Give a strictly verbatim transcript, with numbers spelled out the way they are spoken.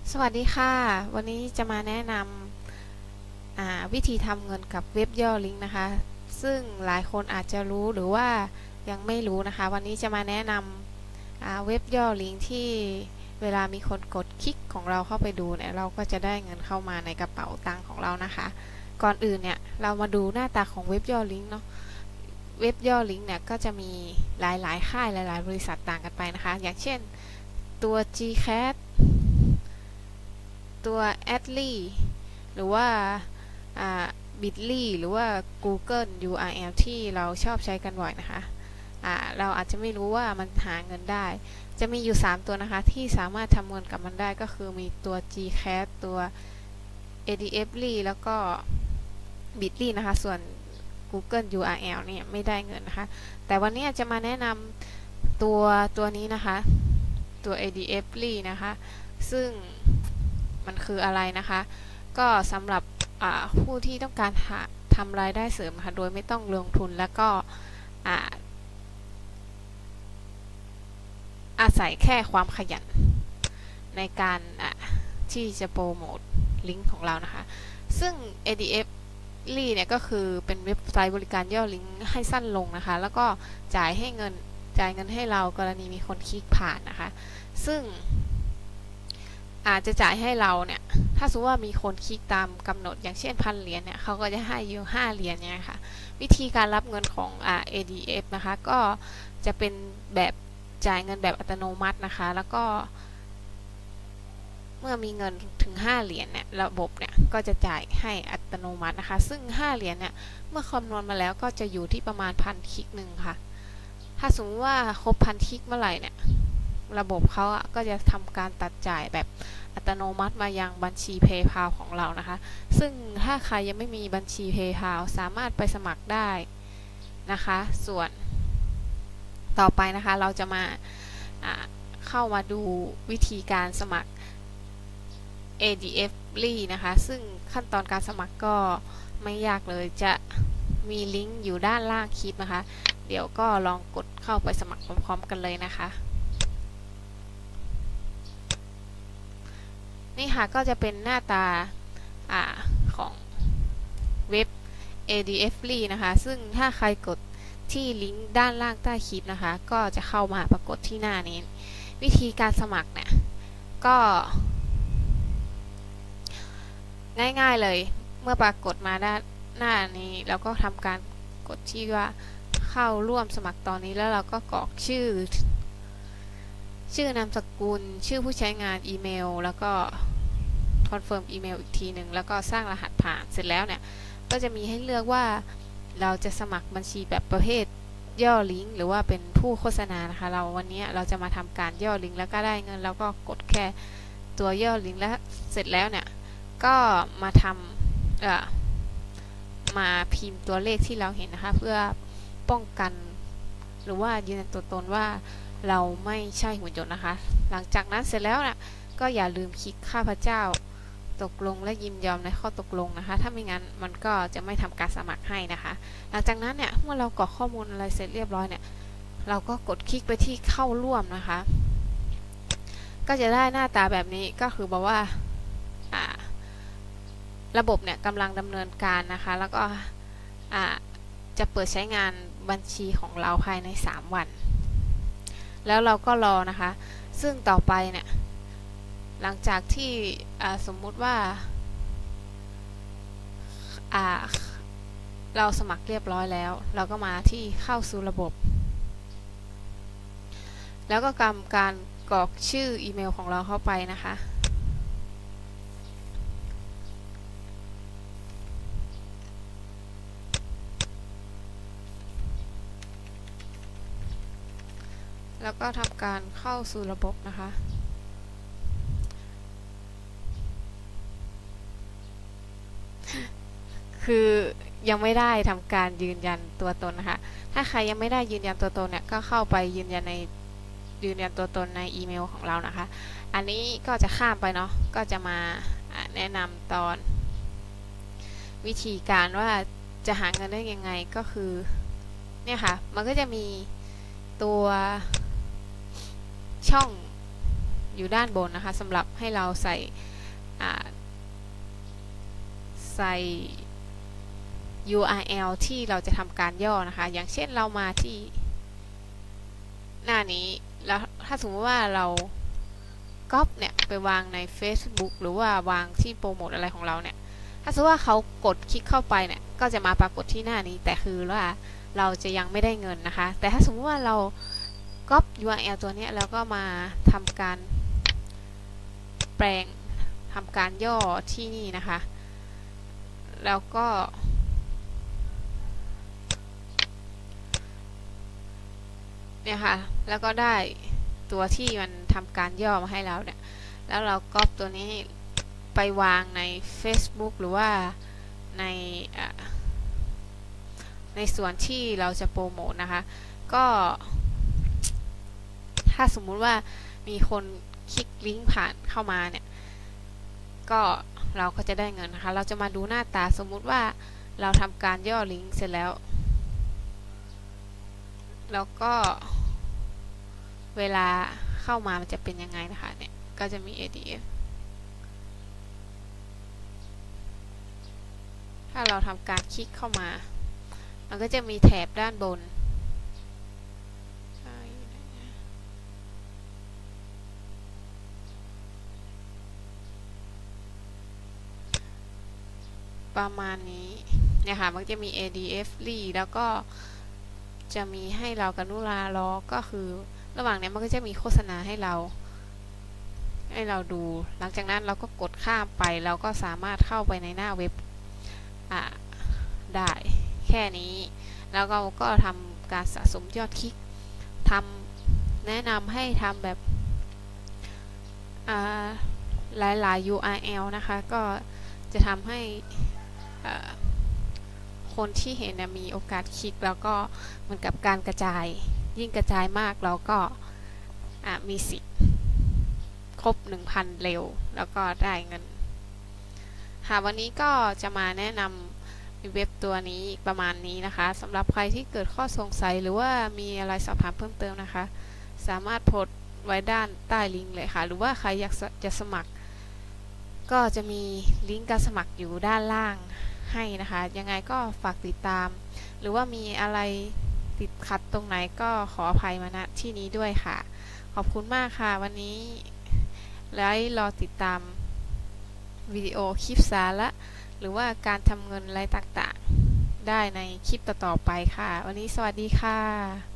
สวัสดีค่ะวันนี้จะมาแนะนำวิธีทำเงินกับเว็บย่อลิงก์นะคะซึ่งหลายคนอาจจะรู้หรือว่ายังไม่รู้นะคะวันนี้จะมาแนะนำเว็บย่อลิงก์ที่เวลามีคนกดคลิกของเราเข้าไปดูเนี่ยเราก็จะได้เงินเข้ามาในกระเป๋าตังค์ของเรานะคะก่อนอื่นเนี่ยเรามาดูหน้าตาของเว็บย่อลิงก์เนาะเว็บย่อลิงก์เนี่ยก็จะมีหลายๆค่ายหลายๆบริษัทต่างกันไปนะคะอย่างเช่นตัว จี แคท ตัว แอด ลี่ หรือว่า บิต ลี่ หรือว่า กูเกิล ยู อาร์ แอล ที่เราชอบใช้กันบ่อยนะคะเราอาจจะไม่รู้ว่ามันหาเงินได้จะมีอยู่สามตัวนะคะที่สามารถทำเงินกับมันได้ก็คือมีตัว จี แคท ตัว เอ ดี เอฟ ลี่ แล้วก็ บิต ลี่ นะคะส่วน กูเกิล ยู อาร์ แอล เนี่ยไม่ได้เงินนะคะแต่วันนี้จะมาแนะนำตัวตัวนี้นะคะตัว เอ ดี เอฟ ลี่ นะคะซึ่งมันคืออะไรนะคะก็สำหรับผู้ที่ต้องการทำรายได้เสริมค่ะโดยไม่ต้องลงทุนแล้วก็อาศัยแค่ความขยันในการที่จะโปรโมทลิงก์ของเรานะคะซึ่ง เอ ดี เอฟ ลี่ เนี่ยก็คือเป็นเว็บไซต์บริการย่อลิงก์ให้สั้นลงนะคะแล้วก็จ่ายให้เงินจ่ายเงินให้เรากรณีมีคนคลิกผ่านนะคะซึ่งอาจจะจ่ายให้เราเนี่ยถ้าสมมติว่ามีคนคลิกตามกำหนดอย่างเช่นพันเหรียญเนี่ยเขาก็จะให้อยู่ห้าเหรียญเนี่ยค่ะวิธีการรับเงินของ เอ ดี เอฟ นะคะก็จะเป็นแบบจ่ายเงินแบบอัตโนมัตินะคะแล้วก็เมื่อมีเงินถึงห้าเหรียญเนี่ยระบบเนี่ยก็จะจ่ายให้อัตโนมัตินะคะซึ่งห้าเหรียญเนี่ยเมื่อคำนวณมาแล้วก็จะอยู่ที่ประมาณพันคลิกหนึ่งค่ะถ้าสมมติว่าครบพันคลิกเมื่อไหร่เนี่ยระบบเขาก็จะทำการตัดจ่ายแบบอัตโนมัติมายังบัญชี PayPal ของเรานะคะซึ่งถ้าใครยังไม่มีบัญชี PayPal สามารถไปสมัครได้นะคะส่วนต่อไปนะคะเราจะมาเข้ามาดูวิธีการสมัคร เอ ดี เอฟ ลี่ นะคะซึ่งขั้นตอนการสมัครก็ไม่ยากเลยจะมีลิงก์อยู่ด้านล่างคลิปนะคะเดี๋ยวก็ลองกดเข้าไปสมัครพร้อมๆกันเลยนะคะนี่ค่ะก็จะเป็นหน้าตาอของเว็บ เอ ดี เอฟ ลี่ นะคะซึ่งถ้าใครกดที่ลิงก์ด้านล่างใต้คลิปนะคะก็จะเข้ามาปรากฏที่หน้านี้วิธีการสมัครเนี่ยก็ง่ายๆเลยเมื่อปรากฏมาด้านหน้านี้เราก็ทำการกดที่ว่าเข้าร่วมสมัครตอนนี้แล้วเราก็กรอกชื่อชื่อนามสกุลชื่อผู้ใช้งานอีเมลแล้วก็คอนเฟิร์มอีเมลอีกทีหนึ่งแล้วก็สร้างรหัสผ่านเสร็จแล้วเนี่ยก็จะมีให้เลือกว่าเราจะสมัครบัญชีแบบประเภทย่อลิงก์หรือว่าเป็นผู้โฆษณานะคะเราวันนี้เราจะมาทำการย่อลิงก์แล้วก็ได้เงินแล้วก็กดแค่ตัวย่อลิงก์แล้วเสร็จแล้วเนี่ยก็มาทำเอ่อมาพิมพ์ตัวเลขที่เราเห็นนะคะเพื่อป้องกันหรือว่ายืนยันตัวตนว่าเราไม่ใช่หุ่นยนต์นะคะหลังจากนั้นเสร็จแล้วนะก็อย่าลืมคลิกข้าพเจ้าตกลงและยินยอมในข้อตกลงนะคะถ้าไม่งั้นมันก็จะไม่ทำการสมัครให้นะคะหลังจากนั้นเนี่ยเมื่อเรากรอกข้อมูลอะไรเสร็จเรียบร้อยเนี่ยเราก็กดคลิกไปที่เข้าร่วมนะคะก็จะได้หน้าตาแบบนี้ก็คือบอกว่าระบบเนี่ยกำลังดำเนินการนะคะแล้วก็จะเปิดใช้งานบัญชีของเราภายในสามวันแล้วเราก็รอนะคะซึ่งต่อไปเนี่ยหลังจากที่สมมุติว่าเราสมัครเรียบร้อยแล้วเราก็มาที่เข้าสู่ระบบแล้วก็ทำการกรอกชื่ออีเมลของเราเข้าไปนะคะแล้วก็ทำการเข้าสู่ระบบนะคะคือยังไม่ได้ทำการยืนยันตัวตนนะคะถ้าใครยังไม่ได้ยืนยันตัวตนเนี่ยก็เข้าไปยืนยันในยืนยันตัวตนในอีเมลของเรานะคะอันนี้ก็จะข้ามไปเนาะก็จะมาแนะนำตอนวิธีการว่าจะหาเงินได้ยังไงก็คือเนี่ยค่ะมันก็จะมีตัวช่องอยู่ด้านบนนะคะสำหรับให้เราใส่ใส่ ยู อาร์ แอล ที่เราจะทำการย่อนะคะอย่างเช่นเรามาที่หน้านี้แล้วถ้าสมมติว่าเราก๊อปเนี่ยไปวางใน Facebook หรือว่าวางที่โปรโมทอะไรของเราเนี่ยถ้าสมมติว่าเขากดคลิกเข้าไปเนี่ยก็จะมาปรากฏที่หน้านี้แต่คือว่าเราจะยังไม่ได้เงินนะคะแต่ถ้าสมมติว่าเราก๊อป ยู อาร์ แอล ตัวนี้แล้วก็มาทำการแปลงทำการย่อที่นี่นะคะแล้วก็เนี่ยค่ะแล้วก็ได้ตัวที่มันทำการย่อมาให้เราเนี่ยแล้วเราก๊อปตัวนี้ไปวางใน Facebook หรือว่าในในส่วนที่เราจะโปรโมทนะคะก็ถ้าสมมุติว่ามีคนคลิกลิงก์ผ่านเข้ามาเนี่ยก็เราก็จะได้เงินนะคะเราจะมาดูหน้าตาสมมุติว่าเราทำการย่อลิงก์เสร็จแล้วแล้วก็เวลาเข้ามามันจะเป็นยังไงนะคะเนี่ยก็จะมี เอ ดี เอฟ ถ้าเราทำการคลิกเข้ามามันก็จะมีแถบด้านบนประมาณนี้เนี่ยค่ะมันจะมี เอ ดี เอฟ รีแล้วก็จะมีให้เรากรุณาล้อก็คือระหว่างนี้มันก็จะมีโฆษณาให้เราให้เราดูหลังจากนั้นเราก็กดข้ามไปเราก็สามารถเข้าไปในหน้าเว็บได้แค่นี้แล้วเราก็ทำการสะสมยอดคลิกทำแนะนำให้ทำแบบหลายๆ ยู อาร์ แอล นะคะก็จะทำให้คนที่เห็นมีโอกาสคลิกแล้วก็เหมือนกับการกระจายยิ่งกระจายมากเราก็มีสิทธิ์ครบ หนึ่งพัน เร็วแล้วก็ได้เงินค่ะวันนี้ก็จะมาแนะนำเว็บตัวนี้ประมาณนี้นะคะสำหรับใครที่เกิดข้อสงสัยหรือว่ามีอะไรสอบถามเพิ่มเติมนะคะสามารถโพสต์ไว้ด้านใต้ลิงก์เลยค่ะหรือว่าใครอยากจะสมัครก็จะมีลิงก์การสมัครอยู่ด้านล่างให้นะคะยังไงก็ฝากติดตามหรือว่ามีอะไรติดขัดตรงไหนก็ขออภัยมาณที่นี้ด้วยค่ะขอบคุณมากค่ะวันนี้แล้วรอติดตามวิดีโอคลิปสาระหรือว่าการทำเงินอะไรต่างๆได้ในคลิปต่อๆไปค่ะวันนี้สวัสดีค่ะ